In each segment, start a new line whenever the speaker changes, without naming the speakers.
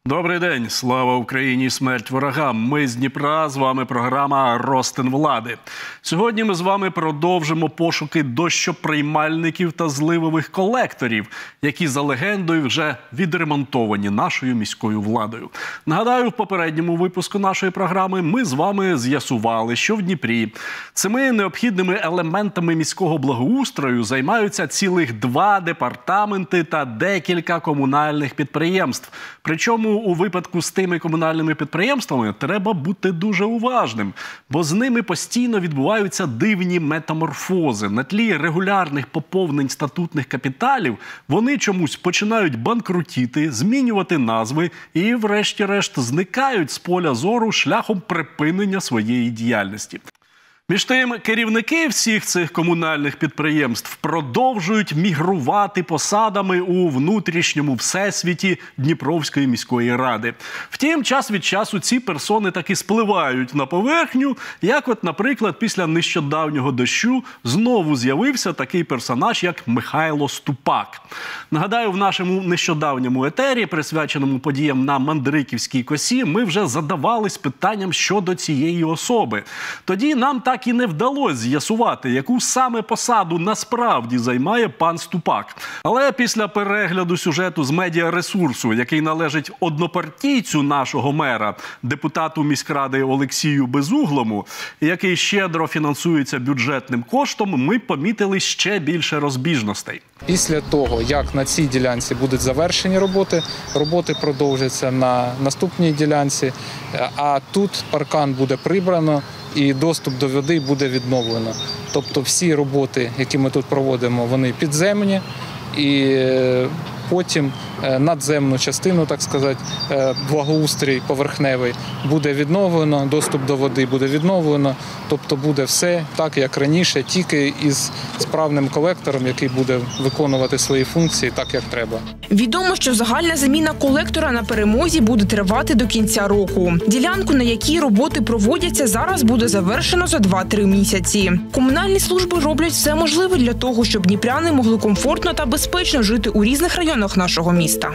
Добрий день, слава Україні, смерть ворогам. Ми з Дніпра, з вами програма «Ростин влади». Сьогодні ми з вами продовжимо пошуки дощоприймальників та зливових колекторів, які за легендою вже відремонтовані нашою міською владою. Нагадаю, в попередньому випуску нашої програми ми з вами з'ясували, що в Дніпрі цими необхідними елементами міського благоустрою займаються цілих 2 департаменти та декілька комунальних підприємств. Причому у випадку з тими комунальними підприємствами треба бути дуже уважним, бо з ними постійно відбуваються дивні метаморфози. На тлі регулярних поповнень статутних капіталів вони чомусь починають банкрутіти, змінювати назви і, врешті-решт, зникають з поля зору шляхом припинення своєї діяльності. Між тим, керівники всіх цих комунальних підприємств продовжують мігрувати посадами у внутрішньому всесвіті Дніпровської міської ради. Втім, час від часу ці персони таки спливають на поверхню, як от, наприклад, після нещодавнього дощу знову з'явився такий персонаж, як Михайло Ступак. Нагадаю, в нашому нещодавньому етері, присвяченому подіям на Мандриківській косі, ми вже задавались питанням щодо цієї особи. Тоді нам так і не вдалося з'ясувати, яку саме посаду насправді займає пан Ступак. Але після перегляду сюжету з медіаресурсу, який належить однопартійцю нашого мера, депутату міськради Олексію Безуглому, який щедро фінансується бюджетним коштом, ми помітили ще більше розбіжностей.
Після того, як на цій ділянці будуть завершені роботи продовжаться на наступній ділянці, а тут паркан буде прибрано і доступ до води буде відновлено. Тобто всі роботи, які ми тут проводимо, вони підземні, і потім надземну частину, так сказати, благоустрій поверхневий буде відновлено, доступ до води буде відновлено. Тобто буде все так, як раніше, тільки із справним колектором, який буде виконувати свої функції так, як треба.
Відомо, що загальна заміна колектора на Перемозі буде тривати до кінця року. Ділянку, на якій роботи проводяться, зараз буде завершено за 2-3 місяці. Комунальні служби роблять все можливе для того, щоб дніпряни могли комфортно та безпечно жити у різних районах нашого міста.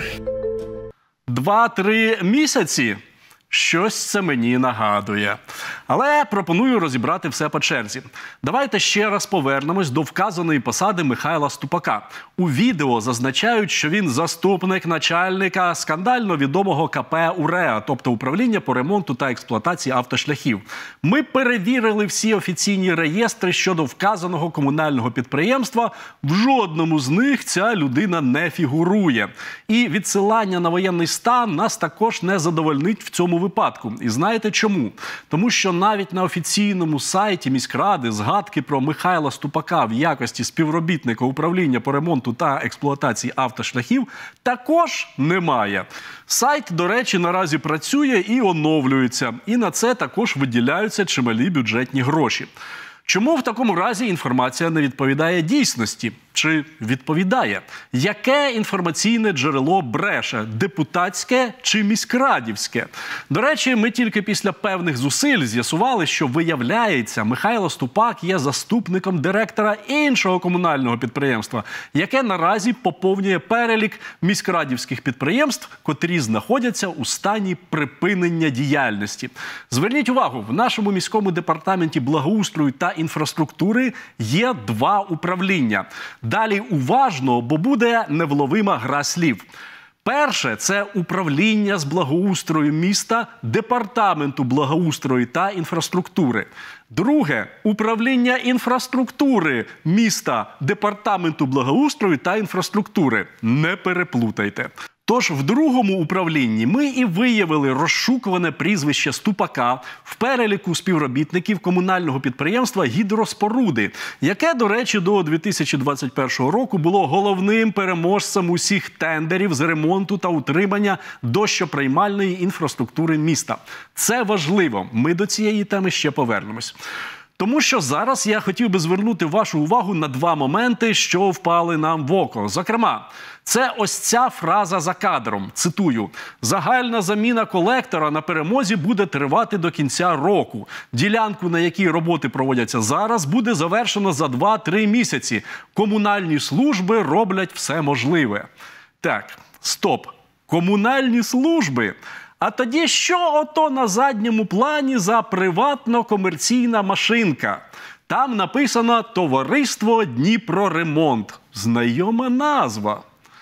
2-3 місяці? Щось це мені нагадує. Але пропоную розібрати все по черзі. Давайте ще раз повернемось до вказаної посади Михайла Ступака. У відео зазначають, що він заступник начальника скандально відомого КП «УРЕА», тобто управління по ремонту та експлуатації автошляхів. Ми перевірили всі офіційні реєстри щодо вказаного комунального підприємства. В жодному з них ця людина не фігурує. І відсилання на воєнний стан нас також не задовольнить в цьому випадку. І знаєте чому? Тому що навіть на офіційному сайті міськради згадки про Михайла Ступака в якості співробітника управління по ремонту та експлуатації автошляхів також немає. Сайт, до речі, наразі працює і оновлюється. І на це також виділяються чималі бюджетні гроші. Чому в такому разі інформація не відповідає дійсності? Чи відповідає? Яке інформаційне джерело бреше? Депутатське чи міськрадівське? До речі, ми тільки після певних зусиль з'ясували, що, виявляється, Михайло Ступак є заступником директора іншого комунального підприємства, яке наразі поповнює перелік міськрадівських підприємств, котрі знаходяться у стані припинення діяльності. Зверніть увагу, в нашому міському департаменті благоустрою та інфраструктури є 2 управління. Далі уважно, бо буде невловима гра слів. Перше – це управління з благоустрою міста Департаменту благоустрою та інфраструктури. Друге – управління інфраструктури міста Департаменту благоустрою та інфраструктури. Не переплутайте. Тож в другому управлінні ми і виявили розшукуване прізвище Ступака в переліку співробітників комунального підприємства «Гідроспоруди», яке, до речі, до 2021 року було головним переможцем усіх тендерів з ремонту та утримання дощоприймальної інфраструктури міста. Це важливо. Ми до цієї теми ще повернемось. Тому що зараз я хотів би звернути вашу увагу на 2 моменти, що впали нам в око. Зокрема, це ось ця фраза за кадром. Цитую. «Загальна заміна колектора на Перемозі буде тривати до кінця року. Ділянку, на якій роботи проводяться зараз, буде завершено за 2-3 місяці. Комунальні служби роблять все можливе». Так, стоп. комунальні служби. А тоді що ото на задньому плані за приватно-комерційна машинка? Там написано «Товариство Дніпроремонт». Знайома назва.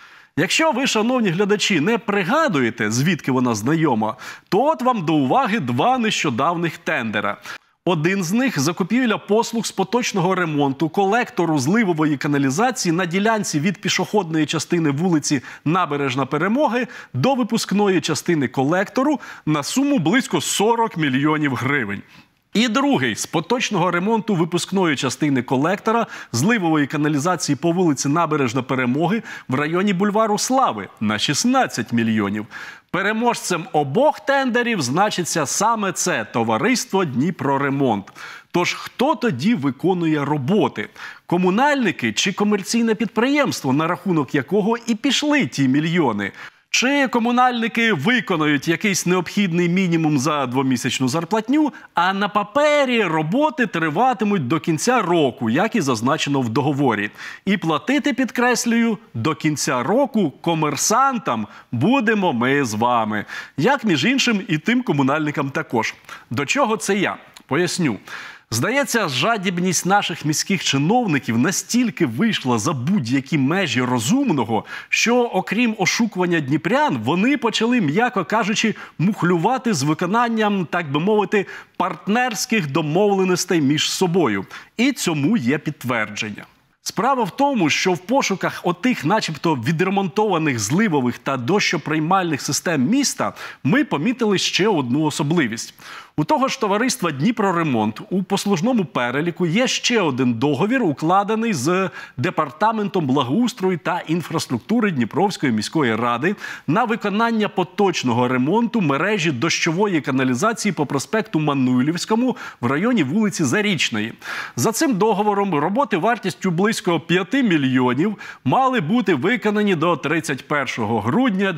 Якщо ви, шановні глядачі, не пригадуєте, звідки вона знайома, то от вам до уваги два нещодавних тендера. Один з них – закупівля послуг з поточного ремонту колектору зливової каналізації на ділянці від пішохідної частини вулиці Набережна Перемоги до випускної частини колектору на суму близько 40 мільйонів гривень. І другий – з поточного ремонту випускної частини колектора зливової каналізації по вулиці Набережна Перемоги в районі бульвару Слави на 16 мільйонів. Переможцем обох тендерів значиться саме це – товариство «Дніпроремонт». Тож хто тоді виконує роботи? Комунальники чи комерційне підприємство, на рахунок якого і пішли ті мільйони? Чи комунальники виконають якийсь необхідний мінімум за двомісячну зарплатню, а на папері роботи триватимуть до кінця року, як і зазначено в договорі. І платити, підкреслюю, до кінця року комерсантам будемо ми з вами. Як, між іншим, і тим комунальникам також. До чого це я? Поясню. Здається, жадібність наших міських чиновників настільки вийшла за будь-які межі розумного, що, окрім ошукування дніпрян, вони почали, м'яко кажучи, мухлювати з виконанням, так би мовити, партнерських домовленостей між собою. І цьому є підтвердження. Справа в тому, що в пошуках отих начебто відремонтованих зливових та дощоприймальних систем міста ми помітили ще одну особливість. У того ж товариства «Дніпроремонт» у послужному переліку є ще один договір, укладений з Департаментом благоустрою та інфраструктури Дніпровської міської ради на виконання поточного ремонту мережі дощової каналізації по проспекту Мануйлівському в районі вулиці Зарічної. За цим договором роботи вартістю близько 5 мільйонів мали бути виконані до 31 грудня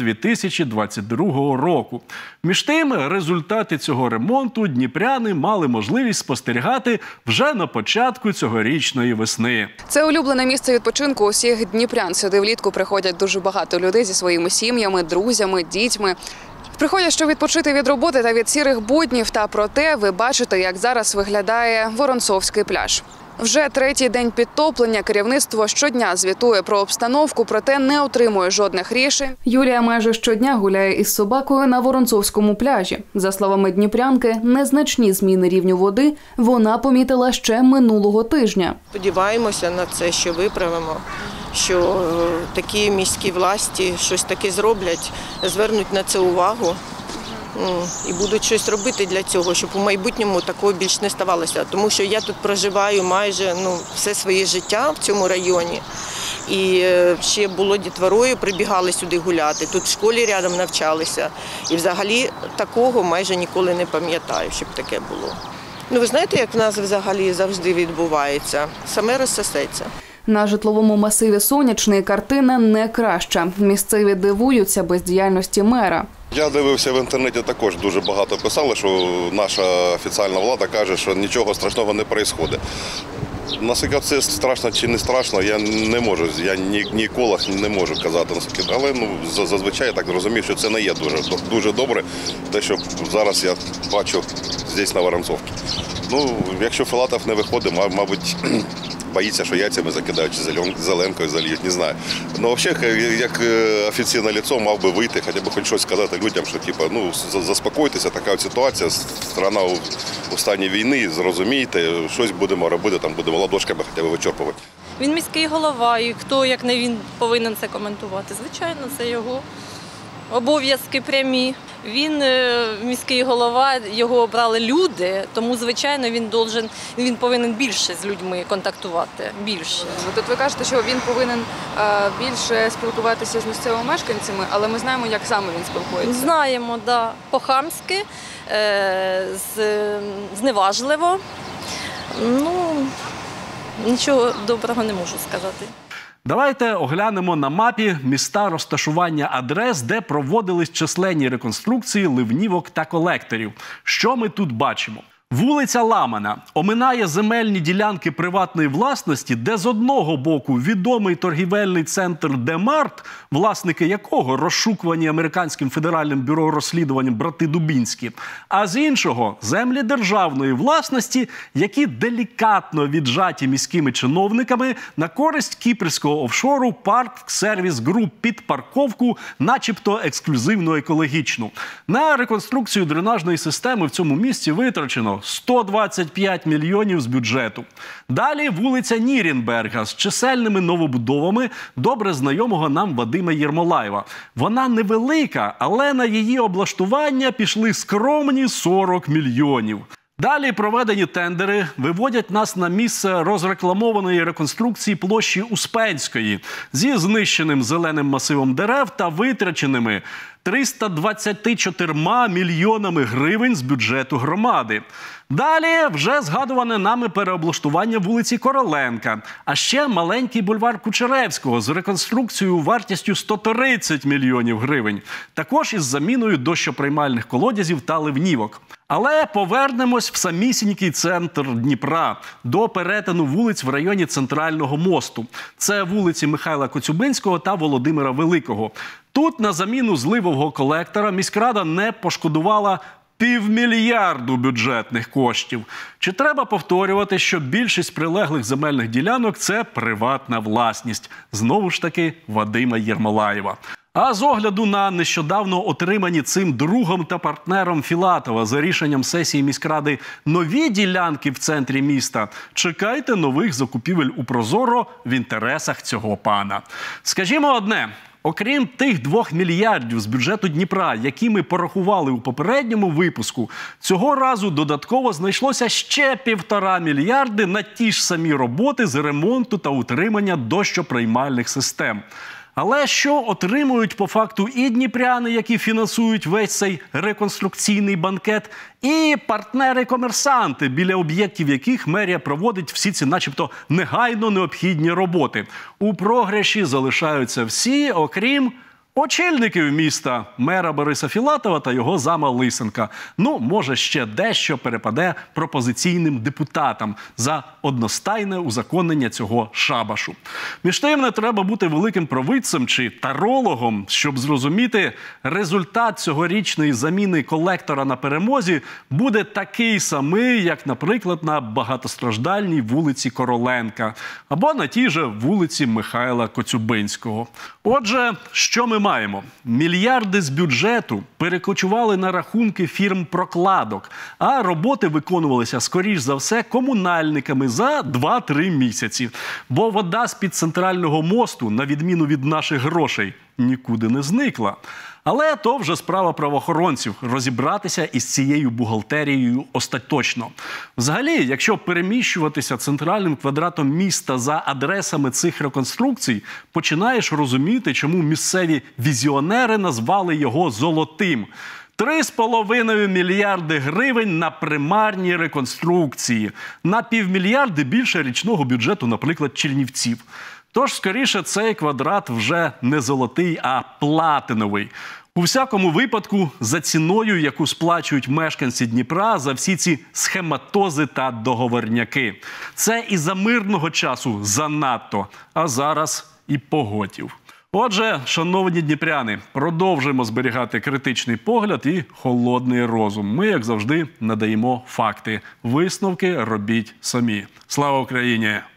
2022 року. Між тим, результати цього ремонту дніпряни мали можливість спостерігати вже на початку цьогорічної весни.
Це улюблене місце відпочинку усіх дніпрян. Сюди влітку приходять дуже багато людей зі своїми сім'ями, друзями, дітьми. Приходять, щоб відпочити від роботи та від сірих буднів. Та проте ви бачите, як зараз виглядає Воронцовський пляж. Вже третій день підтоплення. Керівництво щодня звітує про обстановку, проте не отримує жодних рішень. Юлія майже щодня гуляє із собакою на Воронцовському пляжі. За словами дніпрянки, незначні зміни рівню води вона помітила ще минулого тижня.
Сподіваємося на це, що виправимо, що такі міські власті щось таке зроблять, звернуть на це увагу. І будуть щось робити для цього, щоб у майбутньому такого більш не ставалося. Тому що я тут проживаю майже все своє життя в цьому районі. І ще було дітворою, прибігали сюди гуляти. Тут в школі рядом навчалися. І взагалі такого майже ніколи не пам'ятаю, щоб таке було. Ви знаєте, як в нас взагалі завжди відбувається? Саме розсосеться.
На житловому масиві Сонячний картина не краща. Місцеві дивуються бездіяльності мера.
Я дивився в інтернеті, також дуже багато писали, що наша офіційна влада каже, що нічого страшного не відбувається. Наскільки це страшно чи не страшно, я не можу, я ні еколог не можу казати. Але зазвичай я так розумію, що це не є дуже добре, те, що зараз я бачу тут, на Воронцовці. Якщо Філатов не виходить, мабуть, боїться, що яйцями закидають, чи зеленкою зальють, не знаю. Взагалі, як офіційне лицо мав би вийти, хоча б хоч щось сказати людям, що заспокойтеся, така ситуація, країна у стані війни, зрозумійте, щось будемо робити, будемо ладошками хоча б вичерпувати.
Він міський голова, і хто, як не він, повинен це коментувати. Звичайно, це його обов'язки прямі. Він міський голова, його обрали люди, тому, звичайно, він повинен більше з людьми контактувати, більше.
Тут ви кажете, що він повинен більше спілкуватися з місцевими мешканцями, але ми знаємо, як саме він спілкується.
Знаємо, да, по-хамськи, зневажливо. Нічого доброго не можу сказати.
Давайте оглянемо на мапі міста розташування адрес, де проводились численні реконструкції ливнівок та колекторів. Що ми тут бачимо? Вулиця Ламана оминає земельні ділянки приватної власності, де з одного боку відомий торгівельний центр Демарт, власники якого розшукувані Американським федеральним бюро розслідувань брати Дубінські, а з іншого – землі державної власності, які делікатно віджаті міськими чиновниками на користь кіпрського офшору Парк Сервіс Груп під парковку, начебто ексклюзивно екологічну. На реконструкцію дренажної системи в цьому місті витрачено 125 мільйонів з бюджету. Далі вулиця Нірнберга з чисельними новобудовами добре знайомого нам Вадима Єрмолаєва. Вона невелика, але на її облаштування пішли скромні 40 мільйонів. Далі проведені тендери виводять нас на місце розрекламованої реконструкції площі Успенської зі знищеним зеленим масивом дерев та витраченими 324 мільйонами гривень з бюджету громади. Далі вже згадуване нами переоблаштування вулиці Короленка, а ще маленький бульвар Кучеревського з реконструкцією вартістю 130 мільйонів гривень. Також із заміною дощоприймальних колодязів та ливнівок. Але повернемось в самісінький центр Дніпра, до перетину вулиць в районі Центрального мосту. Це вулиці Михайла Коцюбинського та Володимира Великого. Тут на заміну зливового колектора міськрада не пошкодувала півмільярду бюджетних коштів. Чи треба повторювати, що більшість прилеглих земельних ділянок – це приватна власність? Знову ж таки, Вадима Єрмолаєва. А з огляду на нещодавно отримані цим другом та партнером Філатова за рішенням сесії міськради нові ділянки в центрі міста, чекайте нових закупівель у Прозоро в інтересах цього пана. Скажімо одне. Окрім тих 2 мільярдів з бюджету Дніпра, які ми порахували у попередньому випуску, цього разу додатково знайшлося ще 1,5 мільярди на ті ж самі роботи з ремонту та утримання дощоприймальних систем. Але що отримують по факту і дніпряни, які фінансують весь цей реконструкційний банкет, і партнери-комерсанти, біля об'єктів яких мерія проводить всі ці начебто негайно необхідні роботи. У програші залишаються всі, окрім очільників міста, мера Бориса Філатова та його зама Лисенка. Ну, може, ще дещо перепаде пропозиційним депутатам за одностайне узаконення цього шабашу. Між тим, не треба бути великим провидцем чи тарологом, щоб зрозуміти, результат цьогорічної заміни колектора на Перемозі буде такий самий, як, наприклад, на багатостраждальній вулиці Короленка або на тій же вулиці Михайла Коцюбинського. Отже, що ми маємо? Мільярди з бюджету перекочували на рахунки фірм-прокладок, а роботи виконувалися, скоріш за все, комунальниками за 2-3 місяці. Бо вода з-під центрального мосту, на відміну від наших грошей, нікуди не зникла. Але то вже справа правоохоронців – розібратися із цією бухгалтерією остаточно. Взагалі, якщо переміщуватися центральним квадратом міста за адресами цих реконструкцій, починаєш розуміти, чому місцеві візіонери назвали його «золотим». 3,5 мільярди гривень на примарні реконструкції. На півмільярди більше річного бюджету, наприклад, Чернівців. Тож, скоріше, цей квадрат вже не золотий, а платиновий. У всякому випадку, за ціною, яку сплачують мешканці Дніпра за всі ці схематози та договорняки. Це і за мирного часу занадто, а зараз і поготів. Отже, шановні дніпряни, продовжуємо зберігати критичний погляд і холодний розум. Ми, як завжди, надаємо факти. Висновки робіть самі. Слава Україні!